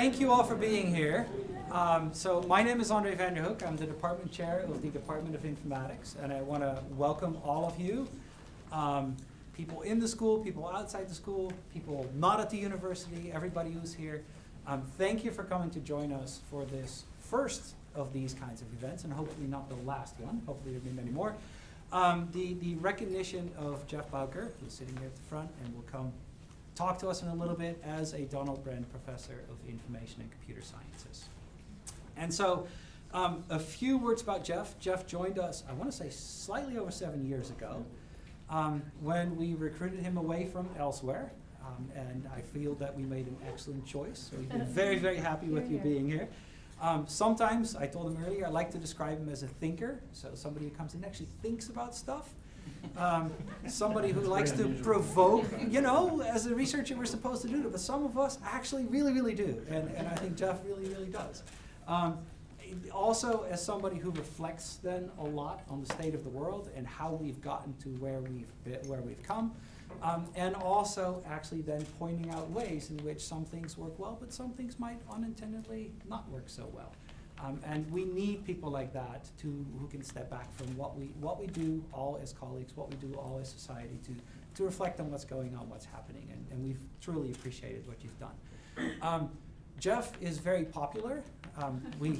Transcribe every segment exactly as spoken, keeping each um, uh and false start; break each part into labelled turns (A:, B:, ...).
A: thank you all for being here. Um, so my name is Andre van der Hoek. I'm the department chair of the Department of Informatics, and I want to welcome all of you, um, people in the school, people outside the school, people not at the university, everybody who's here. Um, thank you for coming to join us for this first of these kinds of events, and hopefully not the last one. Hopefully there'll be many more. Um, the, the recognition of Geoff Bowker, who's sitting here at the front and will come talk to us in a little bit as a Donald Bren Professor of Information and Computer Sciences. And so um, a few words about Geoff. Geoff joined us, I want to say, slightly over seven years ago um, when we recruited him away from elsewhere. Um, and I feel that we made an excellent choice. So we've been very, very happy with you being here. Um, sometimes, I told him earlier, I like to describe him as a thinker. So somebody who comes in and actually thinks about stuff. Um, somebody who likes to provoke, you know, as a researcher we're supposed to do it, but some of us actually really, really do. And, and I think Geoff really, really does. Um, also, as somebody who reflects then a lot on the state of the world and how we've gotten to where we've been, where we've come. Um, and also actually then pointing out ways in which some things work well, but some things might unintendedly not work so well. Um, and we need people like that to who can step back from what we what we do all as colleagues, what we do all as society to to reflect on what's going on, what's happening, and, and we've truly appreciated what you've done. Um, Geoff is very popular. Um, we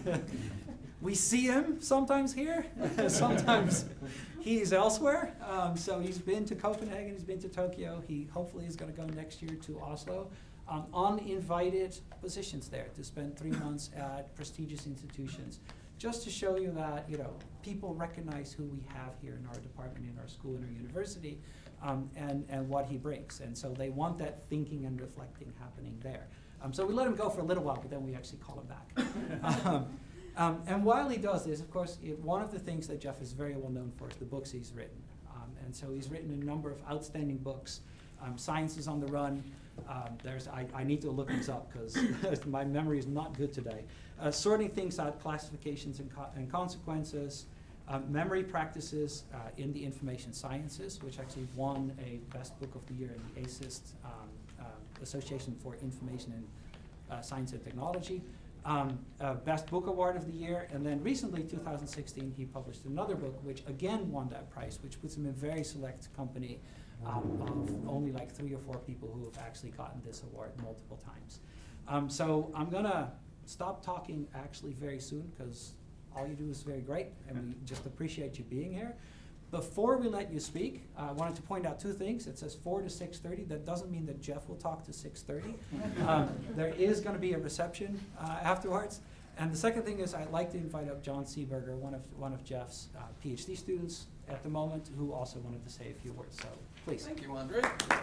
A: we see him sometimes here, sometimes he's elsewhere. Um, so he's been to Copenhagen, he's been to Tokyo. He hopefully is going to go next year to Oslo. Um, uninvited positions there to spend three months at prestigious institutions, just to show you that you know people recognize who we have here in our department, in our school, in our university, um, and and what he brings, and so they want that thinking and reflecting happening there. Um, so we let him go for a little while, but then we actually call him back. um, um, and while he does this, of course, it, one of the things that Geoff is very well known for is the books he's written, um, and so he's written a number of outstanding books. Um, Science is on the Run. Um, there's, I, I need to look these up because my memory is not good today. Uh, sorting things out, classifications and, co and consequences, um, memory practices uh, in the information sciences, which actually won a Best Book of the Year in the A S I S T um, uh, Association for Information and uh, Science and Technology, um, uh, Best Book Award of the Year, and then recently, two thousand sixteen, he published another book which again won that prize, which puts him in a very select company Um, of only like three or four people who have actually gotten this award multiple times. Um, so I'm gonna stop talking actually very soon because all you do is very great and we just appreciate you being here. Before we let you speak, uh, I wanted to point out two things. It says four to six thirty. That doesn't mean that Geoff will talk to six thirty. Um, there is gonna be a reception uh, afterwards. And the second thing is I'd like to invite up John Seberger, one of, one of Geoff's uh, PhD students at the moment, who also wanted to say a few words. So please.
B: Thank you, Andre.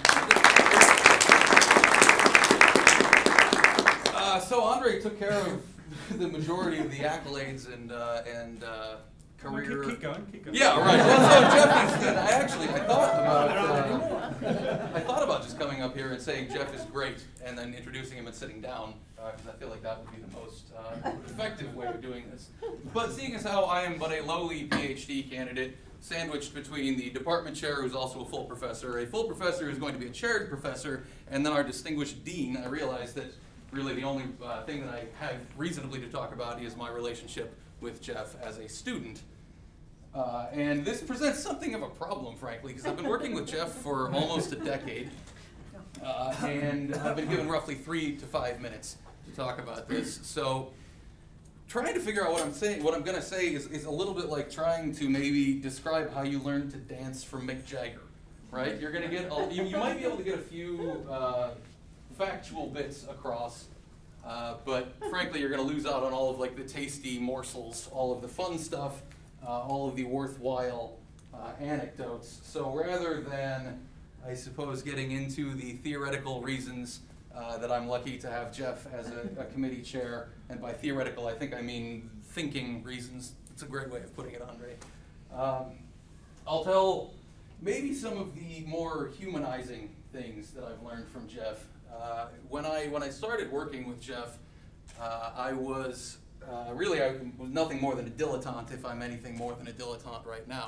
B: Uh, so Andre took care of the majority of the accolades and uh, and uh, career.
C: Keep, keep going, keep going.
B: Yeah, right. Well, so Geoff is, I actually I thought about uh, I thought about just coming up here and saying Geoff is great, and then introducing him and sitting down, because uh, I feel like that would be the most uh, effective way of doing this. But seeing as how I am but a lowly PhD candidate, sandwiched between the department chair, who's also a full professor, a full professor who's going to be a chaired professor, and then our distinguished dean, I realized that really the only uh, thing that I have reasonably to talk about is my relationship with Geoff as a student. Uh, and this presents something of a problem, frankly, because I've been working with Geoff for almost a decade, uh, and I've been given roughly three to five minutes to talk about this. So trying to figure out what I'm saying, what I'm going to say is, is a little bit like trying to maybe describe how you learn to dance from Mick Jagger, right? You're going to get, a, you, you might be able to get a few uh, factual bits across, uh, but frankly, you're going to lose out on all of like the tasty morsels, all of the fun stuff, uh, all of the worthwhile uh, anecdotes. So rather than, I suppose, getting into the theoretical reasons Uh, that I'm lucky to have Geoff as a, a committee chair, and by theoretical I think I mean thinking reasons. It's a great way of putting it, Andre. Um, I'll tell maybe some of the more humanizing things that I've learned from Geoff. Uh, when I when I started working with Geoff, uh, I was uh, really I was nothing more than a dilettante, if I'm anything more than a dilettante right now.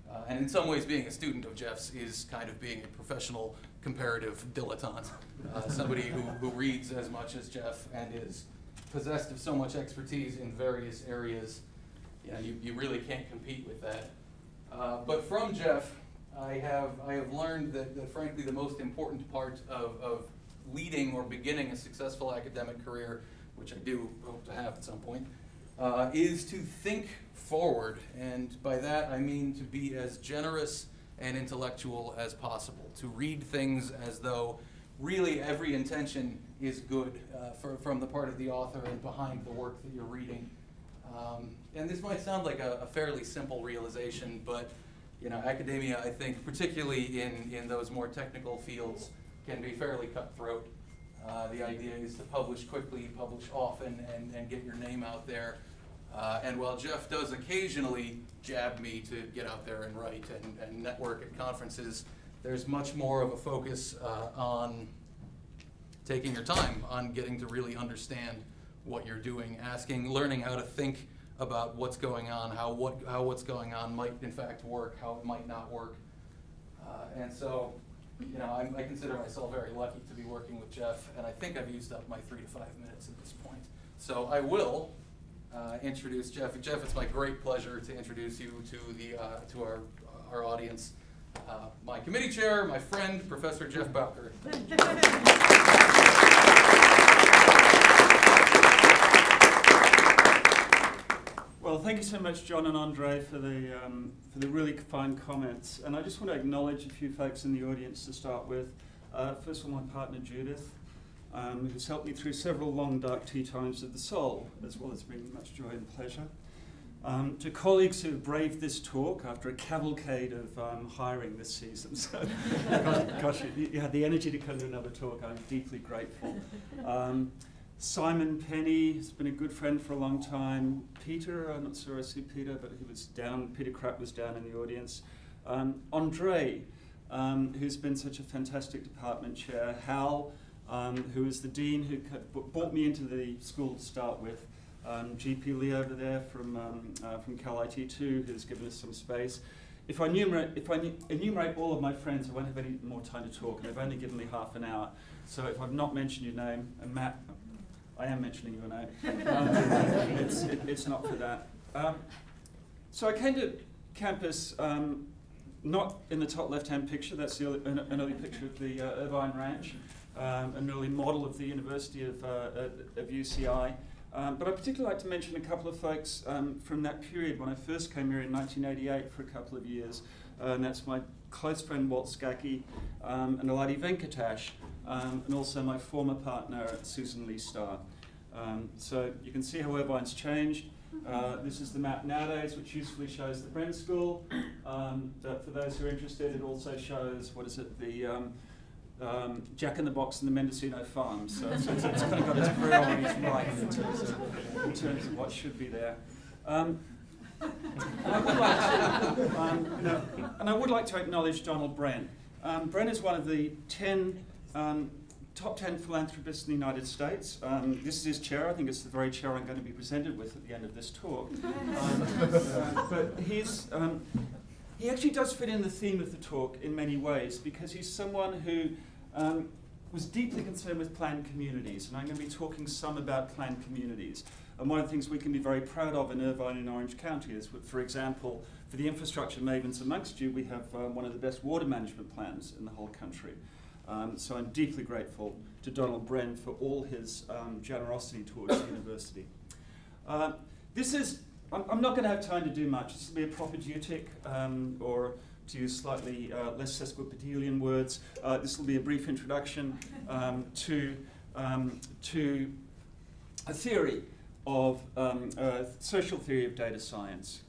B: Uh, and in some ways, being a student of Jeff's is kind of being a professional comparative dilettante. Uh, somebody who, who reads as much as Jeff and is possessed of so much expertise in various areas. You know, you, you really can't compete with that. Uh, but from Jeff, I have, I have learned that, that frankly the most important part of, of leading or beginning a successful academic career, which I do hope to have at some point, uh, is to think forward. And by that I mean to be as generous and intellectual as possible, to read things as though really every intention is good uh, for, from the part of the author and behind the work that you're reading. Um, and this might sound like a, a fairly simple realization, but you know, academia, I think, particularly in, in those more technical fields, can be fairly cutthroat. Uh, the idea is to publish quickly, publish often, and, and get your name out there. Uh, and while Jeff does occasionally jab me to get out there and write and, and network at conferences, there's much more of a focus uh, on taking your time, on getting to really understand what you're doing, asking, learning how to think about what's going on, how what how what's going on might in fact work, how it might not work. Uh, and so, you know, I'm, I consider myself very lucky to be working with Jeff, and I think I've used up my three to five minutes at this point. So I will uh, introduce Jeff. Jeff, it's my great pleasure to introduce you to the uh, to our our audience. Uh, my committee chair, my friend, Professor Jeff Bowker.
C: Well, thank you so much, John and Andre, for the, um, for the really fine comments. And I just want to acknowledge a few folks in the audience to start with. Uh, first of all, my partner, Judith, um, who's helped me through several long, dark tea times of the soul, as well as bringing much joy and pleasure. Um, to colleagues who have braved this talk after a cavalcade of um, hiring this season. So, gosh, gosh you, you had the energy to come to another talk. I'm deeply grateful. Um, Simon Penny has been a good friend for a long time. Peter, I'm not sure I see Peter, but he was down, Peter Krapp was down in the audience. Um, Andre, um, who's been such a fantastic department chair. Hal, um, who is the dean who brought me into the school to start with. Um, G P Lee over there from, um, uh, from Cal I T two, who's given us some space. If I, enumerate, if I enumerate all of my friends, I won't have any more time to talk, and they've only given me half an hour. So if I've not mentioned your name, and Matt, I am mentioning your name. Um, it's, it, it's not for that. Um, so I came to campus um, not in the top left-hand picture. That's the early, an, an early picture of the uh, Irvine Ranch, um, an early model of the University of, uh, of U C I. Um, but I'd particularly like to mention a couple of folks um, from that period when I first came here in nineteen eighty-eight for a couple of years. Uh, and that's my close friend Walt Skaki um, and Aladi Venkatash, um, and also my former partner Susan Lee Starr. Um, so you can see how Irvine's changed. Uh, this is the map nowadays, which usefully shows the Bren School. Um, but for those who are interested, it also shows, what is it, the um, um, Jack in the Box and the Mendocino Farms. So, so it's, it's kind of got its priorities right in terms of, in terms of what should be there. Um, and, I would like to, um, you know, and I would like to acknowledge Donald Bren. Um, Bren is one of the ten um, top ten philanthropists in the United States. Um, this is his chair. I think it's the very chair I'm going to be presented with at the end of this talk. Um, uh, but he's, um, he actually does fit in the theme of the talk in many ways, because he's someone who um, was deeply concerned with planned communities. And I'm going to be talking some about planned communities. And one of the things we can be very proud of in Irvine and Orange County is, for example, for the infrastructure mavens amongst you, we have um, one of the best water management plans in the whole country. Um, so I'm deeply grateful to Donald Bren for all his um, generosity towards the university. Uh, this is, I'm, I'm not going to have time to do much. This will be a propedeutic, um, or to use slightly uh, less sesquipedalian words, uh, this will be a brief introduction um, to, um, to a theory of um, uh, social theory of data science.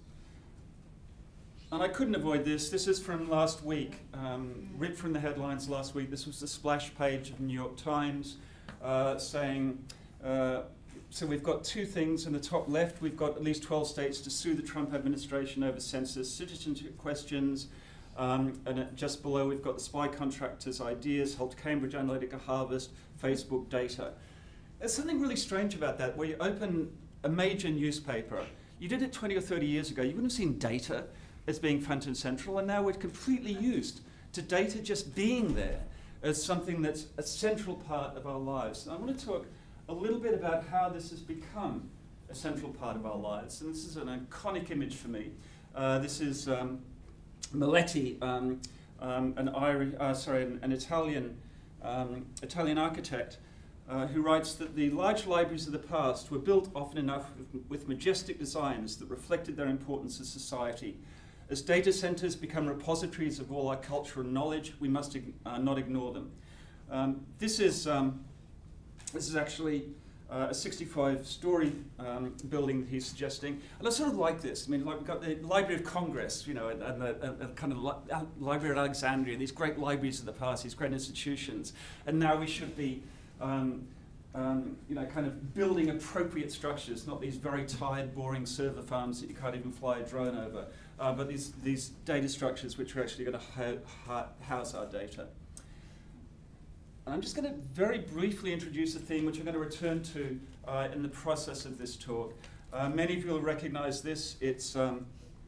C: And I couldn't avoid this. This is from last week, um, ripped from the headlines last week. This was the splash page of the New York Times uh, saying, uh, so we've got two things. In the top left, we've got at least twelve states to sue the Trump administration over census citizenship questions. Um, and uh, just below, we've got the spy contractors' ideas, helped Cambridge Analytica harvest Facebook data. There's something really strange about that, where you open a major newspaper. You did it twenty or thirty years ago. You wouldn't have seen data. as being front and central, and now we're completely used to data just being there as something that's a central part of our lives. And I want to talk a little bit about how this has become a central part of our lives. And this is an iconic image for me. Uh, this is um, Miletti, um, um, an, Irish, uh, sorry, an, an Italian, um, Italian architect, uh, who writes that the large libraries of the past were built often enough with, with majestic designs that reflected their importance as society. As data centers become repositories of all our culture and knowledge, we must uh, not ignore them. Um, this is um, this is actually uh, a sixty-five story um, building that he's suggesting, and I sort of like this. I mean, like we've got the Library of Congress, you know, and, and the and, and kind of li Library of Alexandria, these great libraries of the past, these great institutions, and now we should be. Um, Um, you know, kind of building appropriate structures, not these very tired, boring server farms that you can't even fly a drone over, uh, but these, these data structures which are actually going to ho house our data. And I'm just going to very briefly introduce a theme which I'm going to return to uh, in the process of this talk. Uh, many of you will recognize this. It's, um,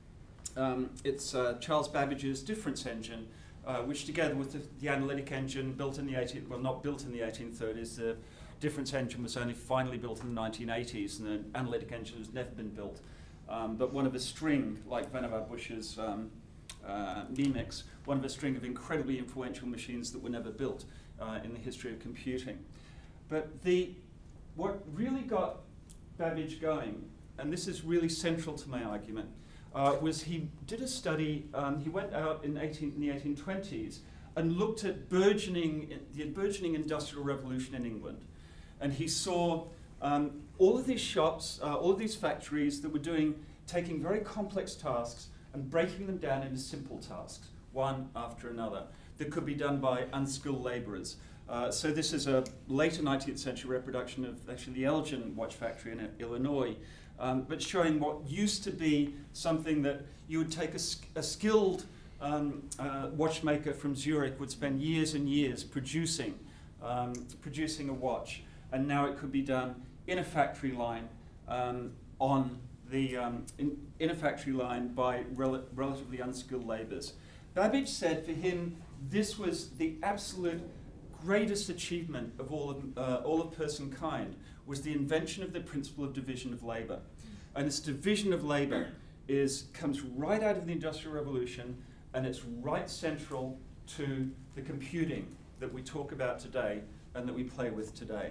C: um, it's uh, Charles Babbage's difference engine, uh, which together with the, the analytic engine built in the eighteen, well, not built in the eighteen thirties, the difference engine was only finally built in the nineteen eighties, and the analytic engine has never been built. Um, but one of a string, like Vannevar Bush's um, uh, Mnemix, one of a string of incredibly influential machines that were never built uh, in the history of computing. But the, what really got Babbage going, and this is really central to my argument, uh, was he did a study, um, he went out in, eighteen, in the eighteen twenties and looked at burgeoning, the burgeoning industrial revolution in England. And he saw um, all of these shops, uh, all of these factories that were doing, taking very complex tasks and breaking them down into simple tasks, one after another, that could be done by unskilled laborers. Uh, so this is a later nineteenth century reproduction of actually the Elgin watch factory in Illinois, um, but showing what used to be something that you would take a, a skilled um, uh, watchmaker from Zurich would spend years and years producing, um, producing a watch. And now it could be done in a factory line, um, on the um, in, in a factory line by rel relatively unskilled laborers. Babbage said for him this was the absolute greatest achievement of all of uh, all of personkind, was the invention of the principle of division of labor. And this division of labor is comes right out of the Industrial Revolution, and it's right central to the computing that we talk about today and that we play with today.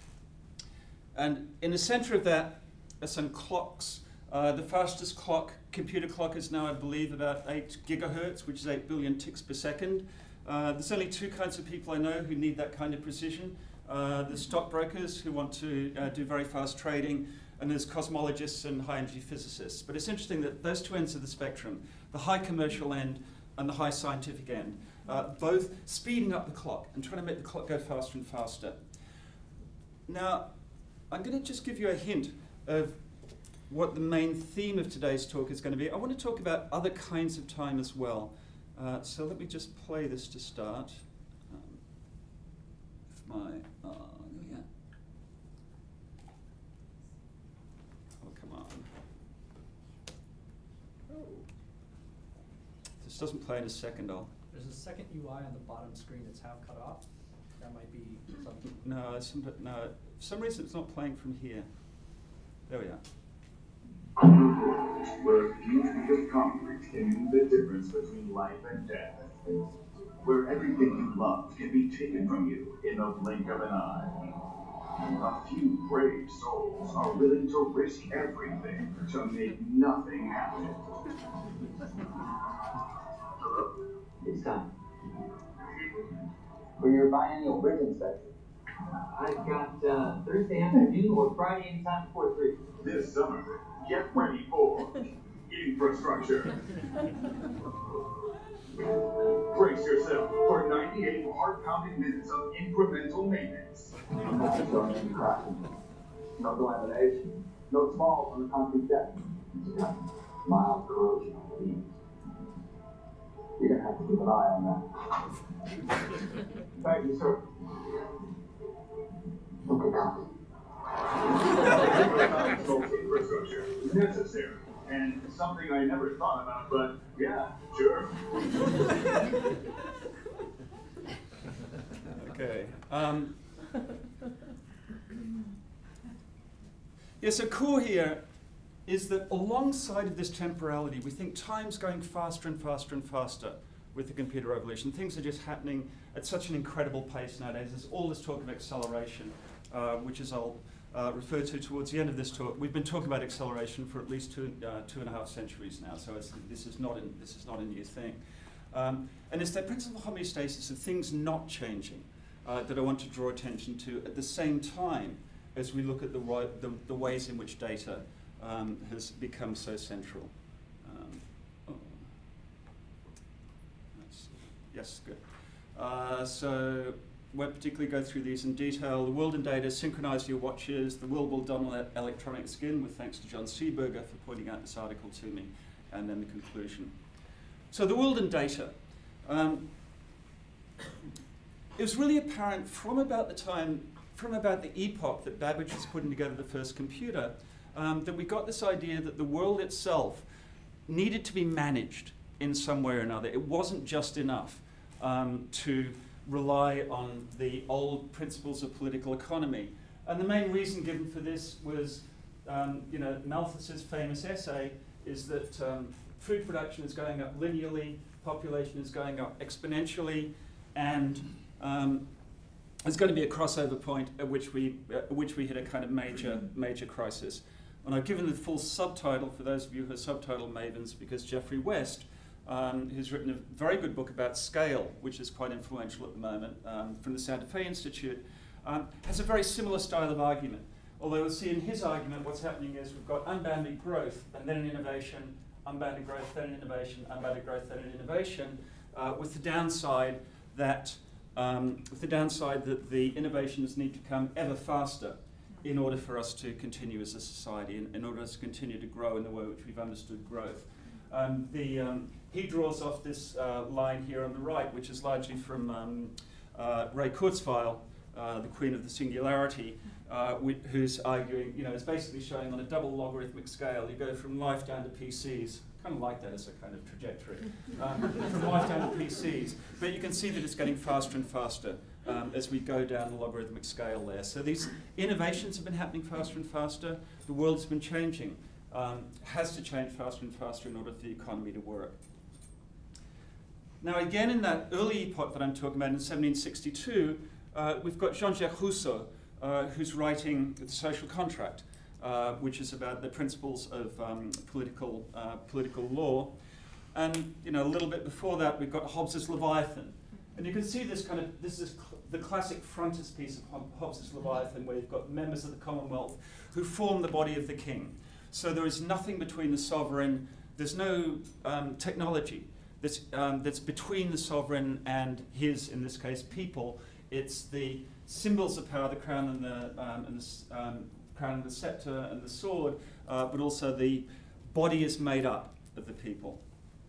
C: And in the center of that are some clocks. Uh, the fastest clock, computer clock, is now, I believe, about eight gigahertz, which is eight billion ticks per second. Uh, there's only two kinds of people I know who need that kind of precision. Uh, there's stockbrokers who want to uh, do very fast trading, and there's cosmologists and high-energy physicists. But it's interesting that those two ends of the spectrum, the high commercial end and the high scientific end, uh, both speeding up the clock and trying to make the clock go faster and faster. Now, I'm going to just give you a hint of what the main theme of today's talk is going to be. I want to talk about other kinds of time as well. Uh, so let me just play this to start. Um, if my, uh, yeah. Oh, come on. Oh. This doesn't play in a second, I'll.
D: There's a second U I on the bottom screen that's half cut off. That might be something.
C: No, it's some, no, for some reason it's not playing from here. There we are.
E: Where few with concrete can mean the difference between life and death. Where everything you love can be taken from you in the blink of an eye. A few brave souls are willing to risk everything to make nothing happen. Hello?
F: It's time. For your biennial bridge inspection. I've got uh, Thursday afternoon or Friday anytime before three.
E: This summer, get ready for infrastructure. Brace yourself for ninety-eight heart-pounding minutes of incremental maintenance.
F: No delamination, no smalls on the concrete deck. Mild corrosion on the beams. You're gonna have to keep an eye on that. Thank you, sir. Okay, copy.
E: Infrastructure necessary And something I never thought about, but yeah, sure.
C: Okay. Um, yeah, so core here is that alongside of this temporality, we think time's going faster and faster and faster with the computer revolution. Things are just happening at such an incredible pace nowadays. There's all this talk of acceleration, uh, which is I'll uh, refer to towards the end of this talk. We've been talking about acceleration for at least two, uh, two and a half centuries now, so it's, this, is not in, this is not a new thing. Um, and it's that principle of homeostasis of things not changing uh, that I want to draw attention to at the same time as we look at the, the, the ways in which data um, has become so central. Um, oh. Yes, good. Uh, so won't particularly go through these in detail. The world in data, synchronize your watches. The world will done on electronic skin, with thanks to John Seberger for pointing out this article to me, and then the conclusion. So the world in data. Um, it was really apparent from about the time, from about the epoch that Babbage was putting together the first computer, um, that we got this idea that the world itself needed to be managed in some way or another. It wasn't just enough um, to rely on the old principles of political economy. And the main reason given for this was, um, you know, Malthus's famous essay is that um, food production is going up linearly, population is going up exponentially, and um, there's going to be a crossover point at which we, at which we hit a kind of major, major crisis. And I've given the full subtitle for those of you who are subtitle mavens, because Geoffrey West, um, who's written a very good book about scale, which is quite influential at the moment, um, from the Santa Fe Institute, um, has a very similar style of argument. Although we'll see in his argument what's happening is we've got unbounded growth and then an innovation, unbounded growth, then an innovation, unbounded growth, then an innovation, uh, with the downside that um, with the downside that the innovations need to come ever faster in order for us to continue as a society, in, in order to continue to grow in the way which we've understood growth. Um, the, um, he draws off this uh, line here on the right, which is largely from um, uh, Ray Kurzweil, uh, the Queen of the Singularity, uh, who's arguing, you know, it's basically showing on a double logarithmic scale, you go from life down to P Cs. Kind of like that as a kind of trajectory, um, from life down to P Cs. But you can see that it's getting faster and faster um, as we go down the logarithmic scale there. So these innovations have been happening faster and faster. The world's been changing, um, has to change faster and faster in order for the economy to work. Now again, in that early epoch that I'm talking about in seventeen sixty-two, uh, we've got Jean-Jacques Rousseau, uh, who's writing The Social Contract, Uh, which is about the principles of um, political uh, political law. And you know, a little bit before that, we've got Hobbes's Leviathan. And you can see this kind of, this is cl the classic frontispiece of Hobbes's Leviathan, where you've got members of the Commonwealth who form the body of the king. So there is nothing between the sovereign, there's no um, technology that's, um, that's between the sovereign and his, in this case, people. It's the symbols of power, the crown and the, um, and the um, crown and the scepter and the sword, uh, but also the body is made up of the people.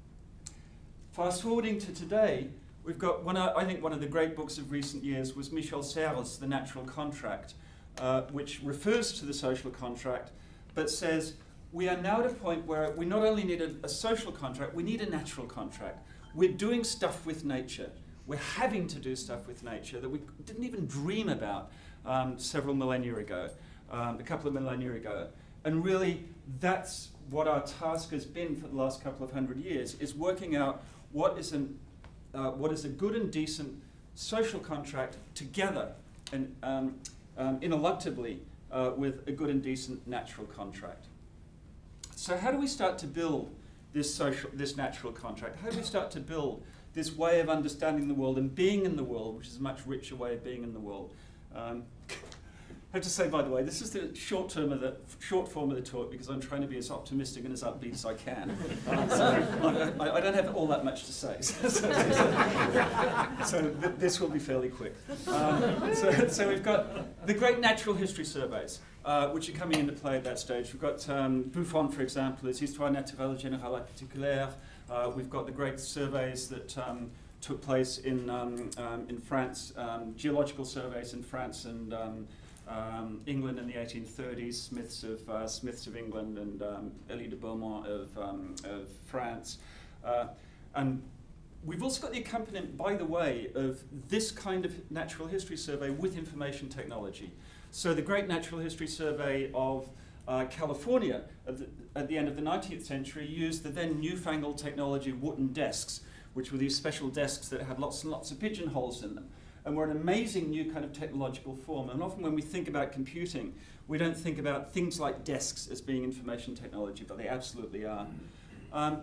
C: Fast forwarding to today, we've got one, I think one of the great books of recent years was Michel Serres' The Natural Contract, uh, which refers to the social contract, but says we are now at a point where we not only need a, a social contract, we need a natural contract. We're doing stuff with nature. We're having to do stuff with nature that we didn't even dream about um, several millennia ago. Um, a couple of millennia ago. And really, that's what our task has been for the last couple of hundred years, is working out what is, an, uh, what is a good and decent social contract together and um, um, ineluctably uh, with a good and decent natural contract. So how do we start to build this, social, this natural contract? How do we start to build this way of understanding the world and being in the world, which is a much richer way of being in the world? Um, I have to say, by the way, this is the short term of the short form of the talk because I'm trying to be as optimistic and as upbeat as I can. Um, so I, I don't have all that much to say, so, so, so th this will be fairly quick. Um, so, so we've got the great natural history surveys, uh, which are coming into play at that stage. We've got um, Buffon, for example, his Histoire naturelle générale et particulière. Uh, we've got the great surveys that um, took place in um, um, in France, um, geological surveys in France and. Um, um, England in the eighteen thirties, Smiths of, uh, Smiths of England and um, Elie de Beaumont of, um, of France. Uh, and we've also got the accompaniment, by the way, of this kind of natural history survey with information technology. So the Great Natural History Survey of uh, California at the, at the end of the nineteenth century used the then newfangled technology of wooden desks, which were these special desks that had lots and lots of pigeonholes in them, and were an amazing new kind of technological form. And often when we think about computing, we don't think about things like desks as being information technology, but they absolutely are. Um,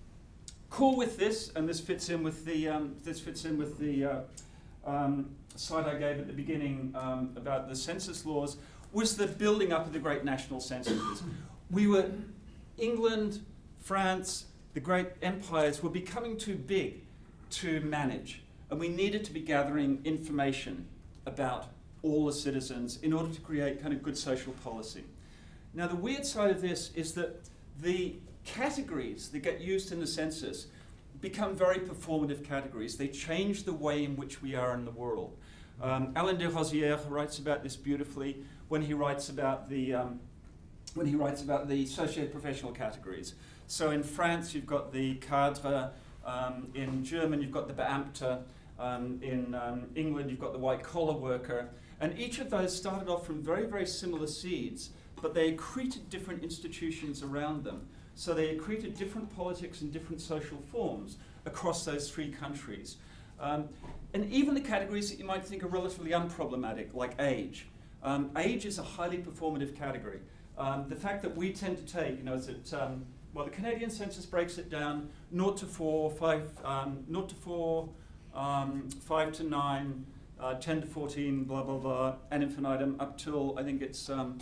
C: Cool with this, and this fits in with the um, this fits in with the uh, um, slide I gave at the beginning um, about the census laws, was the building up of the great national censuses. We were England, France, the great empires were becoming too big to manage, and we needed to be gathering information about all the citizens in order to create kind of good social policy. Now, the weird side of this is that the categories that get used in the census become very performative categories. They change the way in which we are in the world. Um, Alain de Rosière writes about this beautifully when he writes about the um, when he writes about the socio-professional categories. So in France, you've got the cadre. Um, in German, you've got the Beamte. Um, in um, England, you've got the white-collar worker. And each of those started off from very, very similar seeds, but they accreted different institutions around them. So they accreted different politics and different social forms across those three countries. Um, and even the categories that you might think are relatively unproblematic, like age. Um, age is a highly performative category. Um, the fact that we tend to take, you know, is that, um, well, the Canadian census breaks it down zero to four, five, um, zero to four, um, five to nine, uh, ten to fourteen, blah, blah, blah, ad infinitum, up till, I think it's, um,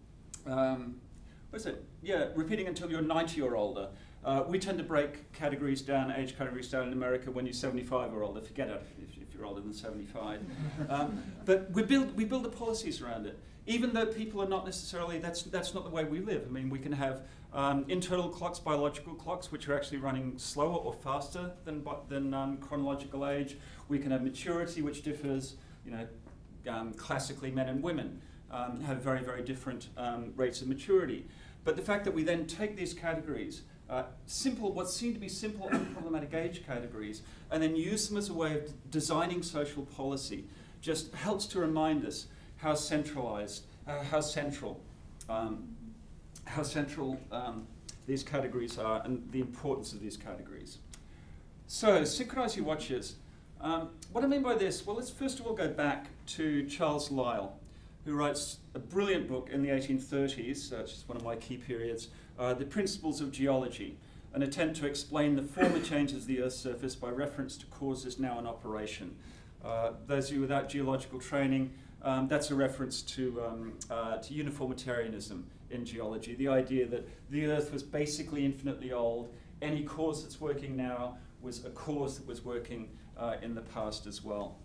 C: um, what is it? Yeah, repeating until you're ninety or older. Uh, we tend to break categories down, age categories down in America when you're seventy-five or older. Forget it if, if you're older than seventy-five. um, but we build, we build the policies around it. Even though people are not necessarily, that's, that's not the way we live. I mean, we can have um, internal clocks, biological clocks, which are actually running slower or faster than, than um, chronological age. We can have maturity, which differs, you know, um, classically men and women um, have very, very different um, rates of maturity. But the fact that we then take these categories, uh, simple, what seem to be simple unproblematic age categories, and then use them as a way of d designing social policy, just helps to remind us how centralized, uh, how central, um, how central um, these categories are and the importance of these categories. So, synchronize your watches. Um, what I mean by this, well, let's first of all go back to Charles Lyell, who writes a brilliant book in the eighteen thirties, uh, which is one of my key periods, uh, The Principles of Geology, an attempt to explain the former changes of the Earth's surface by reference to causes now in operation. Uh, those of you without geological training, um, that's a reference to, um, uh, to uniformitarianism in geology, the idea that the Earth was basically infinitely old. Any cause that's working now was a cause that was working uh, in the past as well.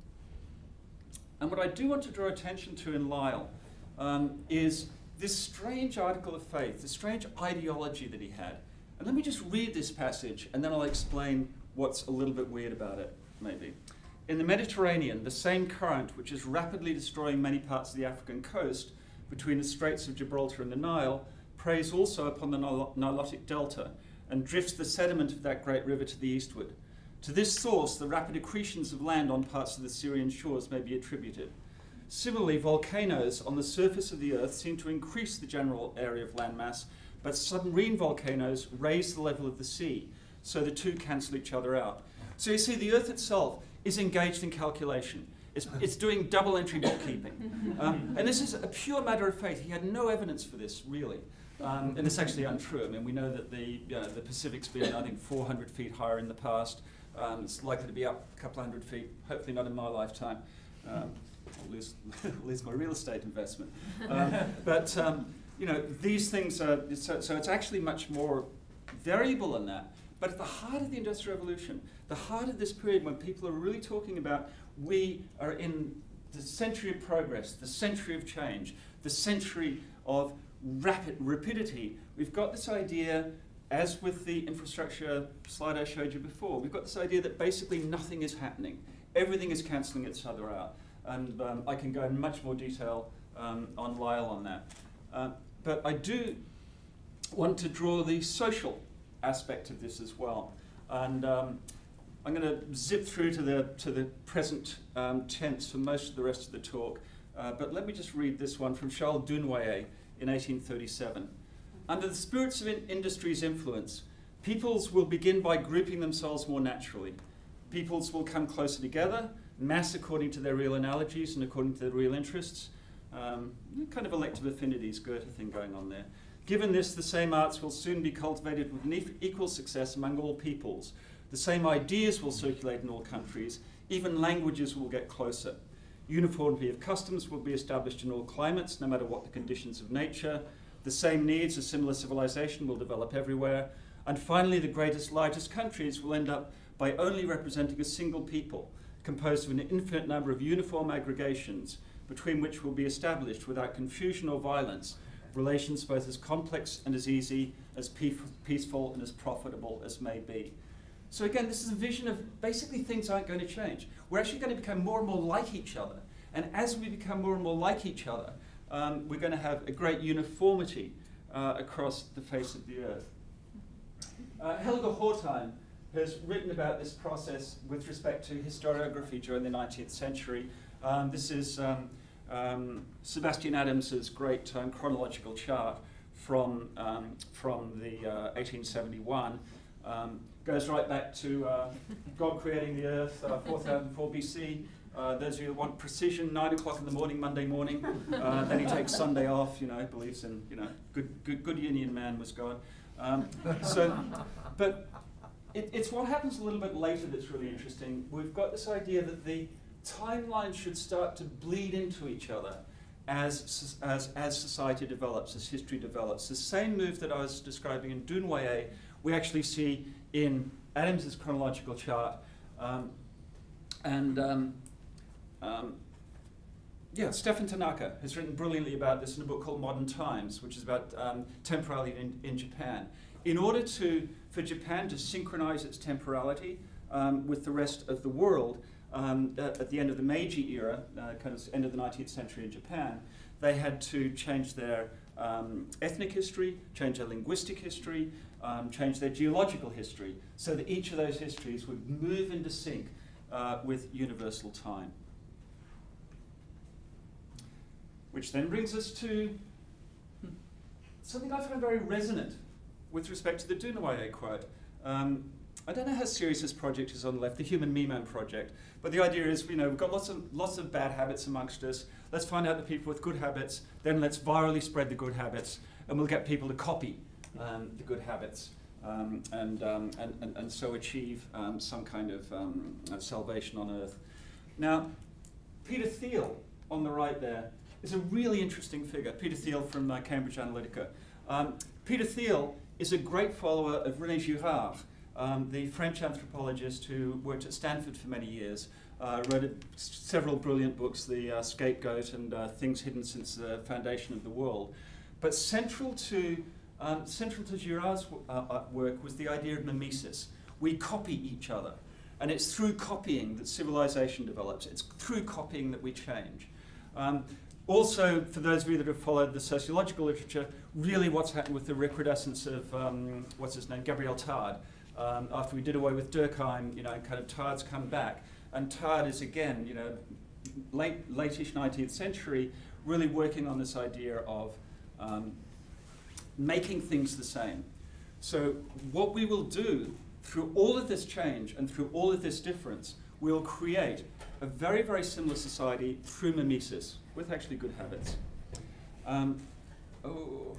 C: And what I do want to draw attention to in Lyell um, is this strange article of faith, this strange ideology that he had. And let me just read this passage, and then I'll explain what's a little bit weird about it, maybe. In the Mediterranean, the same current, which is rapidly destroying many parts of the African coast, between the Straits of Gibraltar and the Nile, preys also upon the Nil Nilotic Delta, and drifts the sediment of that great river to the eastward. To this source, the rapid accretions of land on parts of the Syrian shores may be attributed. Similarly, volcanoes on the surface of the Earth seem to increase the general area of landmass, but submarine volcanoes raise the level of the sea, so the two cancel each other out. So you see, the Earth itself is engaged in calculation. It's, it's doing double entry bookkeeping. Um, and this is a pure matter of faith. He had no evidence for this, really. Um, and it's actually untrue. I mean, we know that the, uh, the Pacific's been, I think, four hundred feet higher in the past. Um, it's likely to be up a couple hundred feet, hopefully not in my lifetime. Um, I'll lose, lose my real estate investment. Um, but, um, you know, these things are, so, so it's actually much more variable than that. But at the heart of the Industrial Revolution, the heart of this period when people are really talking about we are in the century of progress, the century of change, the century of rapid rapidity, we've got this idea, as with the infrastructure slide I showed you before, we've got this idea that basically nothing is happening. Everything is cancelling each other out. and um, I can go in much more detail um, on Lyle on that. Uh, but I do want to draw the social aspect of this as well. And um, I'm going to zip through to the, to the present um, tense for most of the rest of the talk. Uh, but let me just read this one from Charles Dunoyer in eighteen thirty-seven. Under the spirits of in industry's influence, peoples will begin by grouping themselves more naturally. Peoples will come closer together, mass according to their real analogies and according to their real interests. Um, kind of elective affinities, Goethe thing going on there. Given this, the same arts will soon be cultivated with an equal success among all peoples. The same ideas will circulate in all countries. Even languages will get closer. Uniformity of customs will be established in all climates, no matter what the conditions of nature. The same needs of similar civilization will develop everywhere. And finally, the greatest, largest countries will end up by only representing a single people, composed of an infinite number of uniform aggregations, between which will be established, without confusion or violence, relations both as complex and as easy, as peaceful and as profitable as may be. So again, this is a vision of basically things aren't going to change. We're actually going to become more and more like each other. And as we become more and more like each other, um, we're going to have a great uniformity uh, across the face of the earth. Uh, Helga Hortheim has written about this process with respect to historiography during the nineteenth century. Um, this is um, um, Sebastian Adams's great um, chronological chart from, um, from the uh, eighteen seventy-one. Um, goes right back to uh, God creating the earth, uh, four thousand four B C. Uh, those of you who want precision, nine o'clock in the morning, Monday morning. Uh, then he takes Sunday off, you know, believes in, you know, good, good, good Union man was God. Um, so, but it, it's what happens a little bit later that's really interesting. We've got this idea that the timelines should start to bleed into each other as, as, as society develops, as history develops. The same move that I was describing in Dunoyer, we actually see in Adams's chronological chart. Um, and um, um, yeah, Stefan Tanaka has written brilliantly about this in a book called Modern Times, which is about um, temporality in, in Japan. In order to, for Japan to synchronize its temporality um, with the rest of the world, um, at, at the end of the Meiji era, uh, kind of end of the nineteenth century in Japan, they had to change their um, ethnic history, change their linguistic history, um, change their geological history, so that each of those histories would move into sync uh, with universal time. Which then brings us to something I find very resonant with respect to the Dunoyer quote. Um, I don't know how serious this project is on the left, the Human Meme project, but the idea is, you know, we've got lots of, lots of bad habits amongst us. Let's find out the people with good habits, then let's virally spread the good habits, and we'll get people to copy um, the good habits, um, and, um, and, and, and so achieve um, some kind of um, salvation on earth. Now, Peter Thiel, on the right there, is a really interesting figure. Peter Thiel from uh, Cambridge Analytica. Um, Peter Thiel is a great follower of René Girard, um, the French anthropologist who worked at Stanford for many years, uh, wrote a, several brilliant books, The uh, Scapegoat and uh, Things Hidden Since the Foundation of the World. But central to, um, central to Girard's uh, work was the idea of mimesis. We copy each other. And it's through copying that civilization develops. It's through copying that we change. Um, Also, for those of you that have followed the sociological literature, really what's happened with the recrudescence of, um, what's his name, Gabriel Tarde. Um, after we did away with Durkheim, you know, kind of Tarde's come back. And Tarde is, again, you know, late, late-ish nineteenth century, really working on this idea of um, making things the same. So what we will do through all of this change and through all of this difference, we'll create a very, very similar society through mimesis, with actually good habits. Um, oh,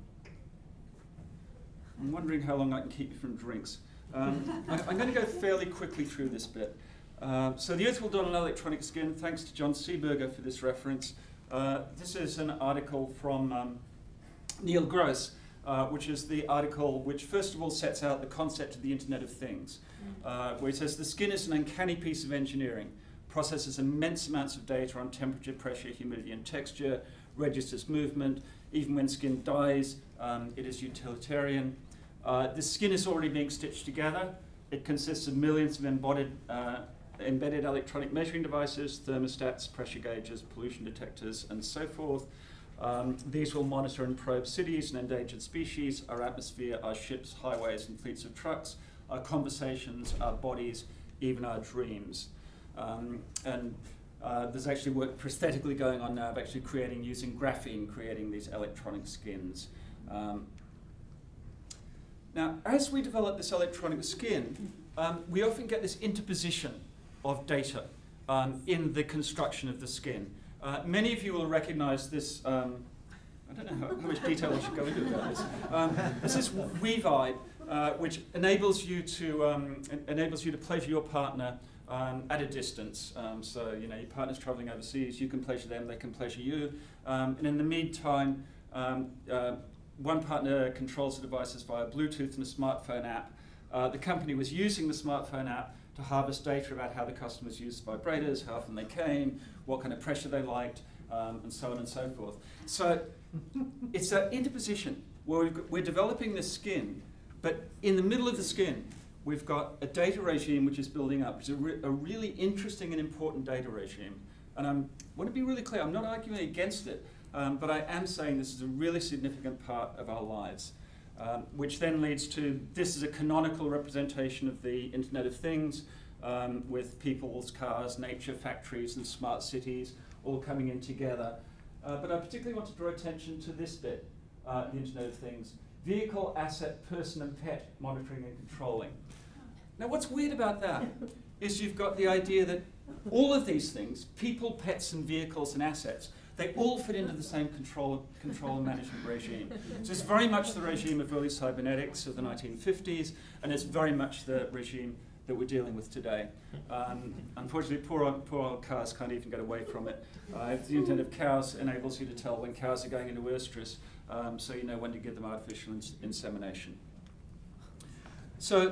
C: I'm wondering how long I can keep you from drinks. Um, I, I'm going to go fairly quickly through this bit. Uh, so the Earth will don an electronic skin, thanks to John Seberger for this reference. Uh, this is an article from um, Neil Gross, uh, which is the article which first of all sets out the concept of the Internet of Things, uh, where it says the skin is an uncanny piece of engineering, processes immense amounts of data on temperature, pressure, humidity, and texture, registers movement. Even when skin dies, um, it is utilitarian. Uh, the skin is already being stitched together. It consists of millions of embodied uh, embedded electronic measuring devices, thermostats, pressure gauges, pollution detectors, and so forth. Um, these will monitor and probe cities and endangered species, our atmosphere, our ships, highways, and fleets of trucks, our conversations, our bodies, even our dreams. Um, and uh, there's actually work prosthetically going on now of actually creating, using graphene, creating these electronic skins. Um, now, as we develop this electronic skin, um, we often get this interposition of data um, in the construction of the skin. Uh, many of you will recognize this, um, I don't know how, how much detail we should go into about this. Um, this is WeVibe, uh, which enables you to um, en enables you to pleasure your partner um, at a distance. Um, so, you know, your partner's traveling overseas, you can pleasure them, they can pleasure you. Um, and in the meantime, um, uh, one partner controls the devices via Bluetooth and a smartphone app. Uh, the company was using the smartphone app to harvest data about how the customers used vibrators, how often they came, what kind of pressure they liked, um, and so on and so forth. So it's that interposition where we've got, we're developing this skin, but in the middle of the skin, we've got a data regime which is building up. It's a, re a really interesting and important data regime. And I want to be really clear, I'm not arguing against it, um, but I am saying this is a really significant part of our lives. Um, which then leads to, this is a canonical representation of the Internet of Things, um, with people's cars, nature, factories, and smart cities all coming in together. Uh, but I particularly want to draw attention to this bit, uh, the Internet of Things. Vehicle, asset, person, and pet monitoring and controlling. Now what's weird about that is you've got the idea that all of these things, people, pets, and vehicles, and assets, they all fit into the same control, control and management regime. So it's very much the regime of early cybernetics of the nineteen fifties, and it's very much the regime that we're dealing with today. Um, unfortunately, poor old, poor old cows can't even get away from it. Uh, the Internet of Cows enables you to tell when cows are going into oestrus, um, so you know when to give them artificial ins insemination. So,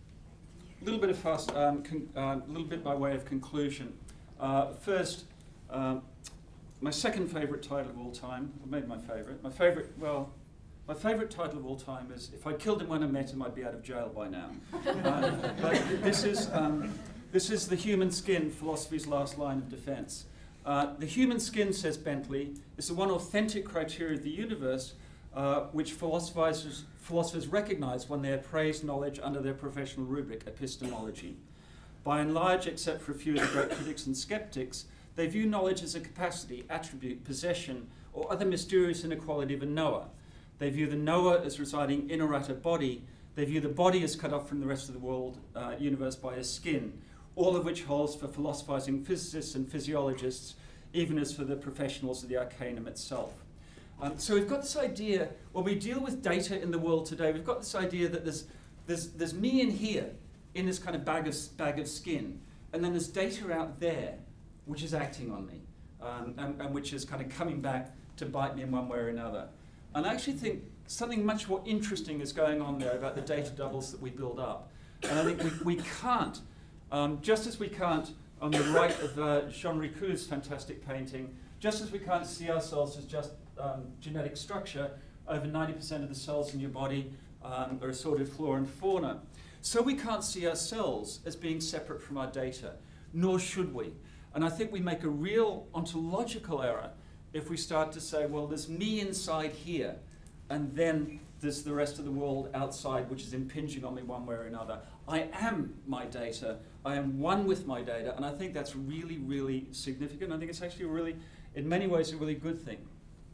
C: a little bit of fast, um, a uh, little bit by way of conclusion. Uh, first. Um, My second favourite title of all time, or maybe my favourite, my favourite, well, my favourite title of all time is, if I killed him when I met him, I'd be out of jail by now. uh, but this is, um, this is The Human Skin, Philosophy's Last Line of Defence. Uh, the human skin, says Bentley, is the one authentic criteria of the universe uh, which philosophers, philosophers recognise when they appraise knowledge under their professional rubric, epistemology. By and large, except for a few of the great critics and sceptics, they view knowledge as a capacity, attribute, possession, or other mysterious inequality of a knower. They view the knower as residing in or out of body. They view the body as cut off from the rest of the world, uh, universe by a skin, all of which holds for philosophizing physicists and physiologists, even as for the professionals of the arcanum itself. Um, so we've got this idea, when we deal with data in the world today, we've got this idea that there's, there's, there's me in here, in this kind of bag of, bag of skin, and then there's data out there, which is acting on me, um, and, and which is kind of coming back to bite me in one way or another. And I actually think something much more interesting is going on there about the data doubles that we build up. And I think we, we can't, um, just as we can't, on the right of uh, Jean Ricou's fantastic painting, just as we can't see ourselves as just um, genetic structure, over ninety percent of the cells in your body um, are assorted flora and fauna. So we can't see ourselves as being separate from our data, nor should we. And I think we make a real ontological error if we start to say, well, there's me inside here, and then there's the rest of the world outside, which is impinging on me one way or another. I am my data. I am one with my data, and I think that's really, really significant. I think it's actually a really, in many ways, a really good thing.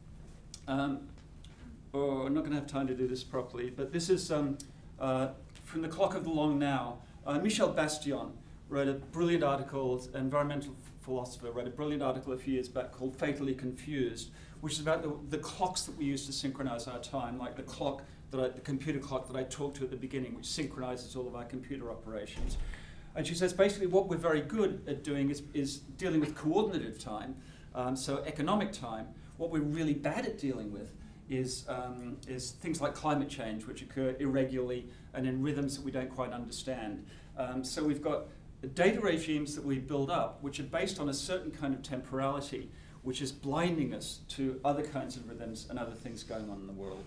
C: Um, oh, I'm not going to have time to do this properly, but this is um, uh, from The Clock of the Long Now. Uh, Michel Bastion wrote a brilliant article, an environmental philosopher, wrote a brilliant article a few years back called Fatally Confused, which is about the, the clocks that we use to synchronize our time, like the clock, that I, the computer clock that I talked to at the beginning, which synchronizes all of our computer operations. And she says basically what we're very good at doing is, is dealing with coordinative time, um, so economic time. What we're really bad at dealing with is, um, is things like climate change, which occur irregularly and in rhythms that we don't quite understand. Um, so we've got data regimes that we build up, which are based on a certain kind of temporality, which is blinding us to other kinds of rhythms and other things going on in the world.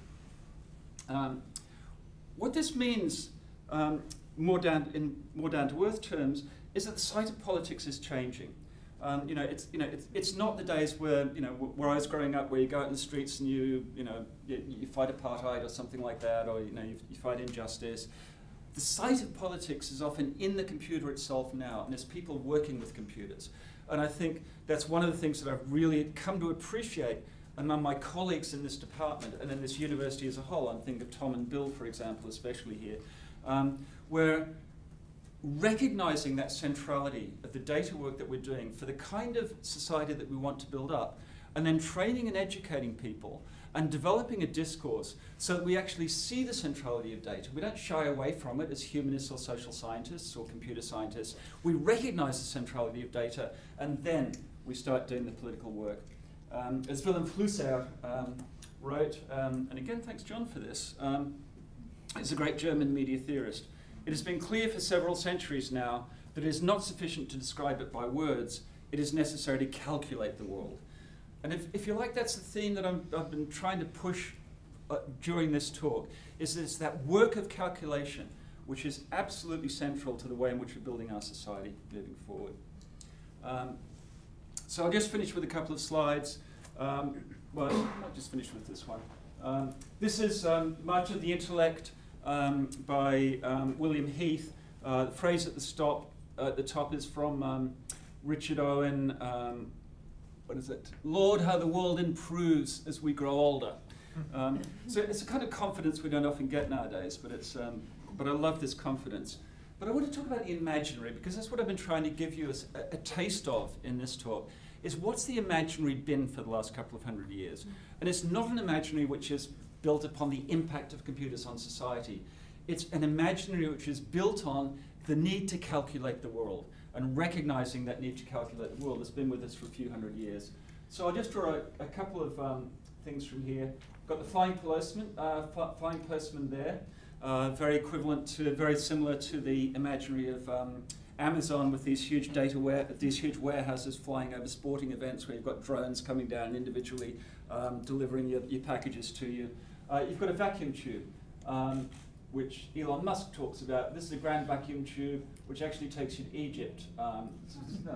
C: Um, what this means, um, more down in more down to earth terms, is that the site of politics is changing. Um, you know, it's you know, it's, it's not the days where you know where I was growing up, where you go out in the streets and you you know you, you fight apartheid or something like that, or you know you, you fight injustice. The site of politics is often in the computer itself now, and there's people working with computers. And I think that's one of the things that I've really come to appreciate among my colleagues in this department and in this university as a whole. I'm thinking of Tom and Bill, for example, especially here, um, where recognizing that centrality of the data work that we're doing for the kind of society that we want to build up, and then training and educating people and developing a discourse so that we actually see the centrality of data. We don't shy away from it as humanists or social scientists or computer scientists. We recognize the centrality of data, and then we start doing the political work. Um, as Willem Flusser um, wrote, um, and again, thanks John for this, um, he's a great German media theorist. It has been clear for several centuries now that it is not sufficient to describe it by words, it is necessary to calculate the world. And if, if you like, that's the theme that I'm, I've been trying to push uh, during this talk, is that it's that work of calculation which is absolutely central to the way in which we're building our society moving forward. Um, so I'll just finish with a couple of slides. Um, well, I'll just finish with this one. Um, this is um, Much of the Intellect um, by um, William Heath. Uh, the phrase at the, stop, uh, at the top is from um, Richard Owen. Um, what is it? Lord, how the world improves as we grow older. Um, so it's a kind of confidence we don't often get nowadays, but, it's, um, but I love this confidence. But I want to talk about the imaginary, because that's what I've been trying to give you a, a taste of in this talk, is what's the imaginary been for the last couple of hundred years? And it's not an imaginary which is built upon the impact of computers on society. It's an imaginary which is built on the need to calculate the world, and recognizing that need to calculate the world has been with us for a few hundred years. So I'll just draw a, a couple of um, things from here. Got the flying policeman, uh, flying policeman there, uh, very equivalent to, very similar to the imaginary of um, Amazon with these huge data ware, these huge warehouses flying over sporting events where you've got drones coming down individually um, delivering your, your packages to you. Uh, you've got a vacuum tube, um, which Elon Musk talks about. This is a grand vacuum tube which actually takes you to Egypt. Um, no,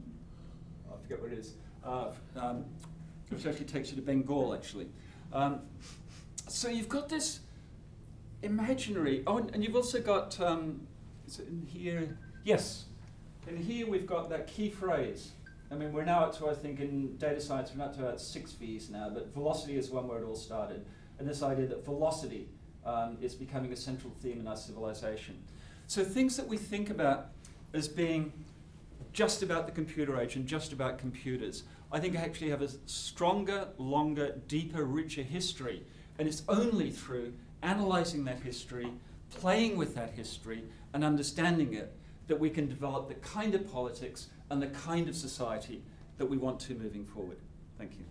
C: I forget what it is. Uh, um, which actually takes you to Bengal, actually. Um, so you've got this imaginary, oh, and, and you've also got, um, is it in here? Yes, in here we've got that key phrase. I mean, we're now up to, I think, in data science, we're up to about six V's now, but velocity is one where it all started. And this idea that velocity um, is becoming a central theme in our civilization. So things that we think about as being just about the computer age and just about computers, I think actually have a stronger, longer, deeper, richer history. And it's only through analyzing that history, playing with that history, and understanding it that we can develop the kind of politics and the kind of society that we want to moving forward. Thank you.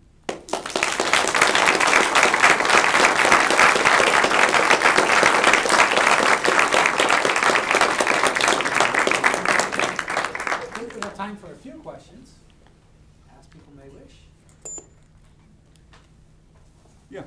A: We have time for a few questions, as people may wish.
C: Yeah.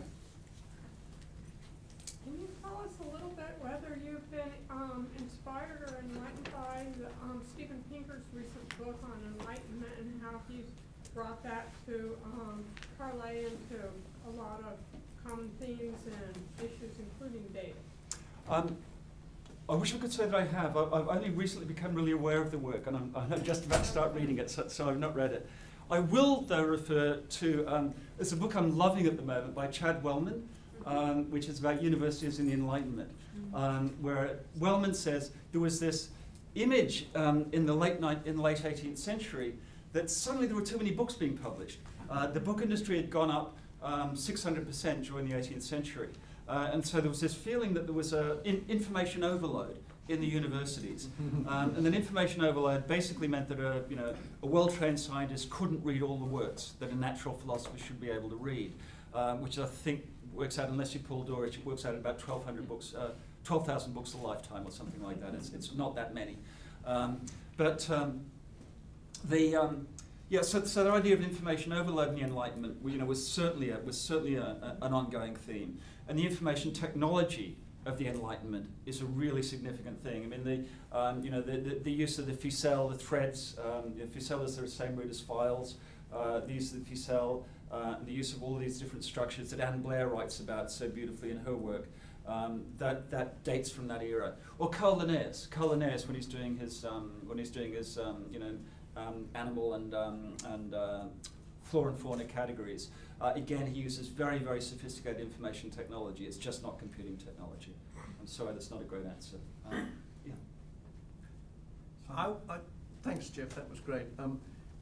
G: Can you tell us a little bit whether you've been um, inspired or enlightened by the, um, Steven Pinker's recent book on enlightenment and how he's brought that to um, parlay into a lot of common themes and issues, including data? Um,
C: I wish I could say that I have. I, I've only recently become really aware of the work, and I'm, I'm just about to start reading it, so, so I've not read it. I will, though, refer to, um, there's a book I'm loving at the moment by Chad Wellman, um, which is about universities and the Enlightenment, um, where Wellman says there was this image um, in the late ni- in the late eighteenth century that suddenly there were too many books being published. Uh, the book industry had gone up um, six hundred percent during the eighteenth century. Uh, and so there was this feeling that there was a in information overload in the universities. um, and then information overload basically meant that a, you know, a well-trained scientist couldn't read all the works that a natural philosopher should be able to read, um, which I think works out, unless you pull Dorich, it works out at about twelve hundred books, uh, twelve thousand books a lifetime or something like that. It's, it's not that many. Um, but um, the... Um, Yeah, so, so the idea of information overload in the Enlightenment, you know, was certainly a, was certainly a, a, an ongoing theme, and the information technology of the Enlightenment is a really significant thing. I mean, the um, you know the, the, the use of the ficelle, the threads. Um, you know, ficelles are the same root as files. Uh, the use of the ficelle, uh, the use of all of these different structures that Anne Blair writes about so beautifully in her work. Um, that that dates from that era. Or Carl Linnaeus. Carl Linnaeus, when he's doing his um, when he's doing his um, you know um, animal and um, and uh, flora and fauna categories. Uh, again, he uses very very sophisticated information technology. It's just not computing technology. I'm sorry, that's not a great answer. Um, yeah.
H: I, I, thanks, Jeff. That was great. Um,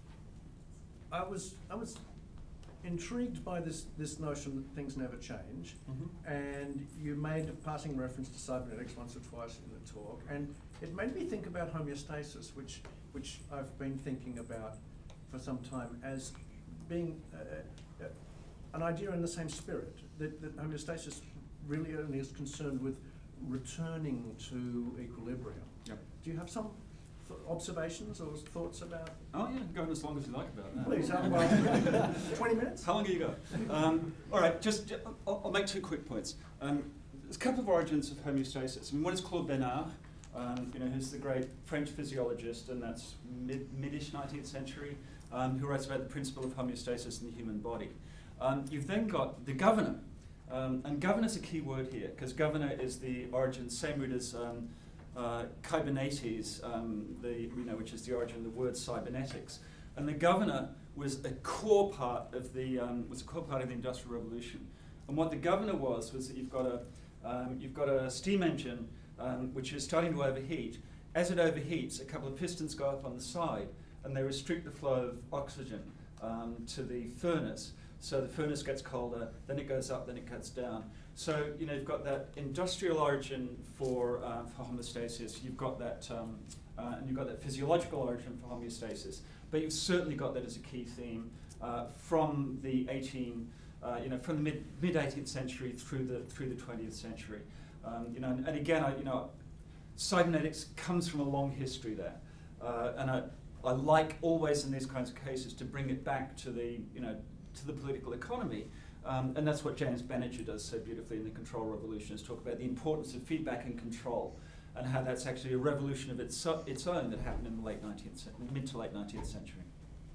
H: I was I was. intrigued by this, this notion that things never change, mm-hmm. and you made a passing reference to cybernetics once or twice in the talk, and it made me think about homeostasis, which which I've been thinking about for some time as being uh, uh, an idea in the same spirit, that, that homeostasis really only is concerned with returning to equilibrium.
C: Yep.
H: Do you have some observations or thoughts about?
C: Oh yeah, go on as long as you like about that.
H: Please, uh, well, twenty minutes?
C: How long have you got? Um, all right, just, just I'll, I'll make two quick points. Um, there's a couple of origins of homeostasis. I mean, one is Claude Bernard, um, you know, who's the great French physiologist, and that's mid, mid-ish nineteenth century, um, who writes about the principle of homeostasis in the human body. Um, you've then got the governor, um, and governor is a key word here, because governor is the origin, same root as um, Uh, cybernetes, um, the, you know, which is the origin of the word cybernetics, and the governor was a core part of the um, was a core part of the Industrial Revolution. And what the governor was was that you've got a um, you've got a steam engine um, which is starting to overheat. As it overheats, a couple of pistons go up on the side, and they restrict the flow of oxygen um, to the furnace. So the furnace gets colder, then it goes up, then it cuts down. So you know you've got that industrial origin for uh, for homeostasis. You've got that, um, uh, and you've got that physiological origin for homeostasis. But you've certainly got that as a key theme uh, from the eighteen, uh, you know, from the mid mid eighteenth century through the through the twentieth century. Um, you know, and, and again, I, you know, cybernetics comes from a long history there, uh, and I I like always in these kinds of cases to bring it back to the you know to the political economy. Um, and that's what James Banniger does so beautifully in The Control Revolution, is talk about the importance of feedback and control, and how that's actually a revolution of its, its own that happened in the late nineteenth, mid to late nineteenth century.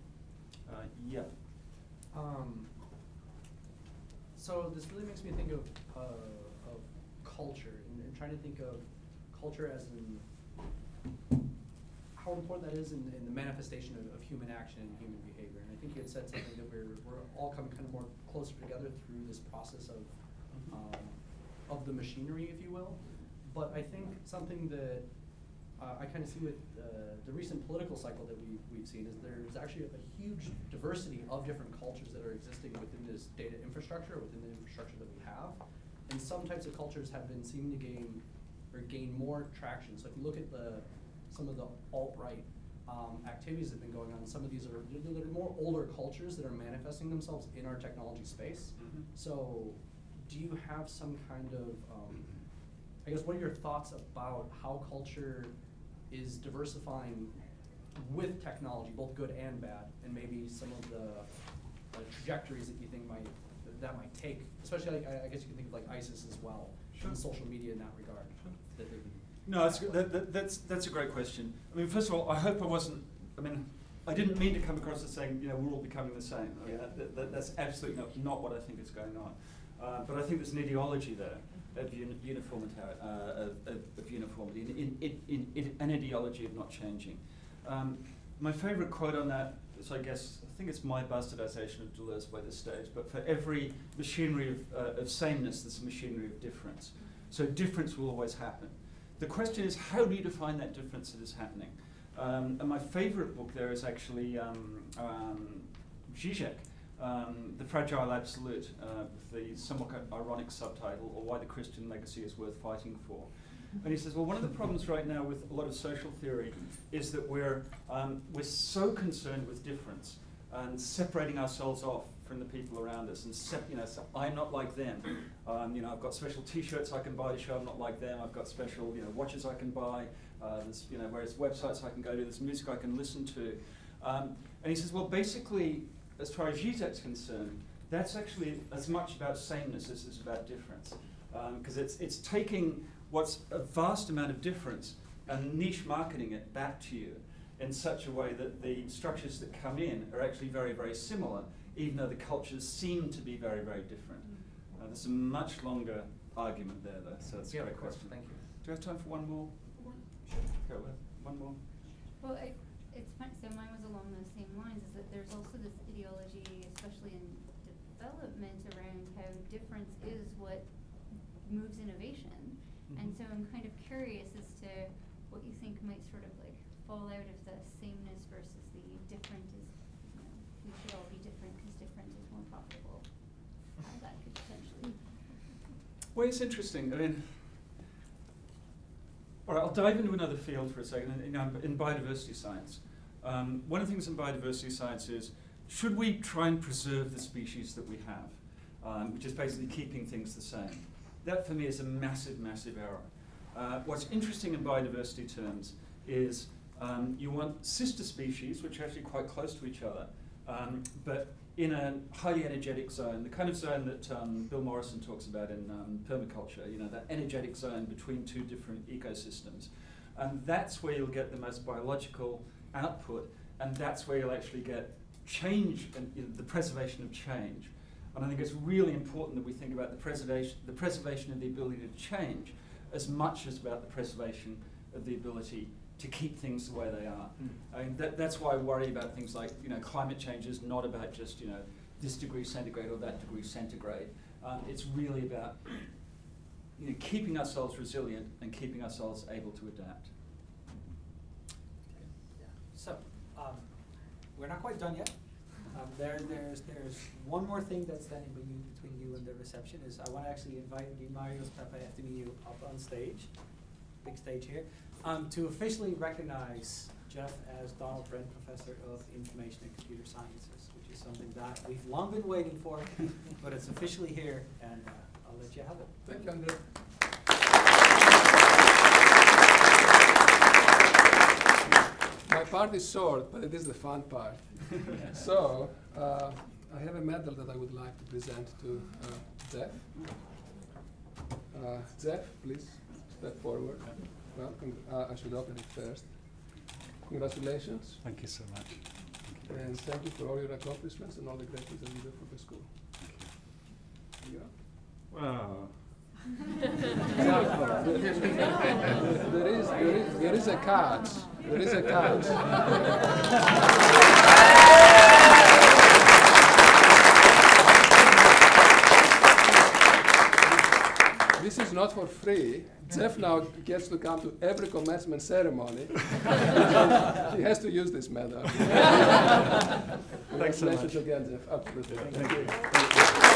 C: Uh, yeah.
D: Um, so this really makes me think of, uh, of culture, and, and trying to think of culture as in how important that is in, in the manifestation of, of human action and human behavior. And I think you had said something that we're, we're all coming kind of more closer together through this process of, um, of the machinery, if you will. But I think something that uh, I kind of see with uh, the recent political cycle that we, we've seen is there's actually a huge diversity of different cultures that are existing within this data infrastructure, within the infrastructure that we have. And some types of cultures have been seen to gain or gain more traction. So if you look at the some of the alt-right um, activities that have been going on, some of these are they're, they're more older cultures that are manifesting themselves in our technology space. Mm-hmm. So do you have some kind of, um, I guess, what are your thoughts about how culture is diversifying with technology, both good and bad, and maybe some of the, the trajectories that you think might that, that might take, especially like, I, I guess you can think of like ISIS as well, sure. And social media in that regard. Sure. That they've been
C: No, that's, that, that, that's, that's a great question. I mean, first of all, I hope I wasn't, I mean, I didn't mean to come across as saying, you know, we're all becoming the same. I mean, yeah. that, that, that's absolutely not, not what I think is going on. Uh, but I think there's an ideology there of, uni uniformity, uh, of, of, of uniformity, in, in, in, in, an ideology of not changing. Um, my favorite quote on that is, I guess, I think it's my bastardization of Deleuze by this stage, but for every machinery of, uh, of sameness, there's a machinery of difference. So difference will always happen. The question is, how do you define that difference that is happening? Um, and my favorite book there is actually um, um, Zizek, um, The Fragile Absolute, uh, with the somewhat ironic subtitle, or Why the Christian Legacy is Worth Fighting For. And he says, well, one of the problems right now with a lot of social theory is that we're, um, we're so concerned with difference and separating ourselves off from the people around us, and sep you know, so I'm not like them. Um, you know, I've got special T-shirts I can buy to show I'm not like them. I've got special, you know, watches I can buy. Uh, there's, you know, various websites I can go to. There's music I can listen to. Um, and he says, well, basically, as far as Zizek's concerned, that's actually as much about sameness as it's about difference. because um, it's, it's taking what's a vast amount of difference and niche marketing it back to you in such a way that the structures that come in are actually very, very similar, even though the cultures seem to be very, very different. Uh, there's a much longer argument there, though, so it's a
D: Yeah,
C: great
D: of course.
C: question.
D: Thank you.
C: Do we have time for one more? Go with one more.
I: Well, I, it's fun, so mine was along those same lines, is that there's also this ideology, especially in development, around how difference is what moves innovation. Mm-hmm. And so I'm kind of curious as to what you think might sort of like fall out of the sameness versus the different is, you know, we should all be different because different is more profitable. How that could potentially.
C: Well, it's interesting. I mean, all right, I'll dive into another field for a second. In, in, in biodiversity science, um, one of the things in biodiversity science is, should we try and preserve the species that we have, um, which is basically keeping things the same? That, for me, is a massive, massive error. Uh, what's interesting in biodiversity terms is um, you want sister species, which are actually quite close to each other, um, but in a highly energetic zone, the kind of zone that um, Bill Morrison talks about in um, permaculture, you know, that energetic zone between two different ecosystems. And that's where you'll get the most biological output, and that's where you'll actually get change and, you know, the preservation of change. And I think it's really important that we think about the preservation, the preservation of the ability to change as much as about the preservation of the ability to keep things the way they are. Mm. I mean, that, that's why I worry about things like, you know, climate change is not about just, you know, this degree centigrade or that degree centigrade. Um, it's really about, you know, keeping ourselves resilient and keeping ourselves able to adapt.
A: So, um, we're not quite done yet. Um, there, there's, there's one more thing that's standing between you, between you and the reception is I want to actually invite you, Marius Papaethemiou, up on stage, big stage here, um, to officially recognize Jeff as Donald Bren Professor of Information and Computer Sciences, which is something that we've long been waiting for, but it's officially here, and uh, I'll let you have it.
J: Thank you, Andrew. My part is short, but it is the fun part. So, uh, I have a medal that I would like to present to uh, Jeff. Uh, Jeff, please step forward. Well, uh, I should open it first. Congratulations.
K: Thank you so much. Thank you.
J: And thank you for all your accomplishments and all the great things that you do for the school.
K: Thank you.
J: Yeah.
K: Wow.
J: there, is, there, is, there is a catch. There is a catch. This is not for free. Jeff now gets to come to every commencement ceremony. He has to use this medal.
K: Thanks so much.
J: Congratulations again, Jeff. Absolutely.
K: Thank,
J: Thank
K: you.
J: you.
K: Thank you.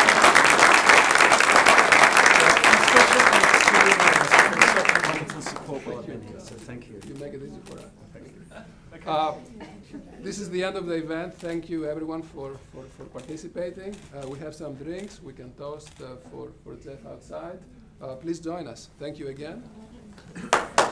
K: Support while I've been here, so thank you.
J: You make it easy for us.
K: Thank you.
J: Okay. Uh, this is the end of the event. Thank you, everyone, for, for, for participating. Uh, we have some drinks. We can toast uh, for, for Jeff outside. Uh, please join us. Thank you again.